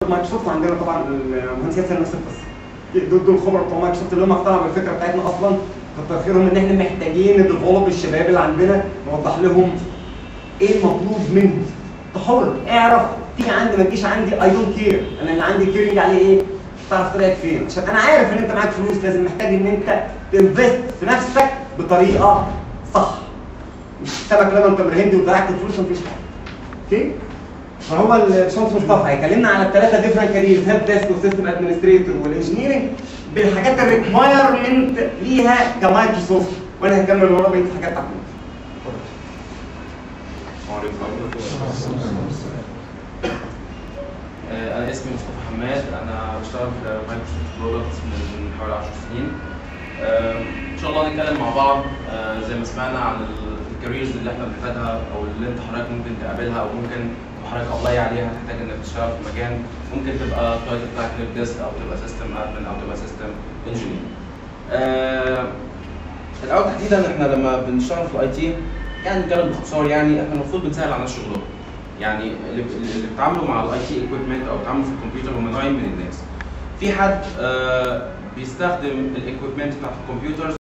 مايكروسوفت، وعندنا طبعا المهندس ياسر نفس القصه. دول الخبراء بتوع مايكروسوفت اللي هم اقتنعوا بالفكره بتاعتنا اصلا. كتر خيرهم ان احنا محتاجين نديفلوب الشباب اللي عندنا، نوضح لهم ايه المطلوب منهم. انت حر، اعرف تيجي عندي ما تجيش عندي، اي دونت كير، انا اللي عندي كيرنج عليه ايه؟ تعرف طريقك فين، عشان انا عارف ان انت معاك فلوس، لازم محتاج ان انت تنفست في نفسك بطريقه صح. مش حسابك لما انت الهندي وضيعت الفلوس مفيش حاجه. اوكي؟ فهو الباشمهندس مصطفى هيكلمنا على الثلاثه ديفرنت كاريرز، هيلب ديسك وسيستم ادمنستريتور والانجينيرنج، بالحاجات الريكوايرمنت ليها كمايكروسوفت، وانا هكمل ورا بقيه الحاجات بتاعتنا. أنا اسمي مصطفى حماد، أنا بشتغل في مايكروسوفت برودكتس من حوالي 10 سنين. إن شاء الله هنتكلم مع بعض زي ما سمعنا عن الكاريرز اللي احنا بنحتاجها أو اللي أنت حضرتك ممكن تقابلها أو ممكن حضرتك أبلاي عليها، تحتاج إنك تشتغل في مكان ممكن تبقى التايتل بتاعك هيلب ديسك أو تبقى سيستم أدمن أو تبقى سيستم انجينير. الأول تحديدا احنا لما بنشتغل في الأي تي يعني نتكلم باختصار، يعني احنا المفروض بنسهل على الناس شغلهم. يعني اللي بيتعاملوا مع الاي تي ايكويبمنت او بيتعاملوا في الكمبيوتر هم نوعين من الناس. في حد بيستخدم الايكويبمنت بتاعت الكمبيوتر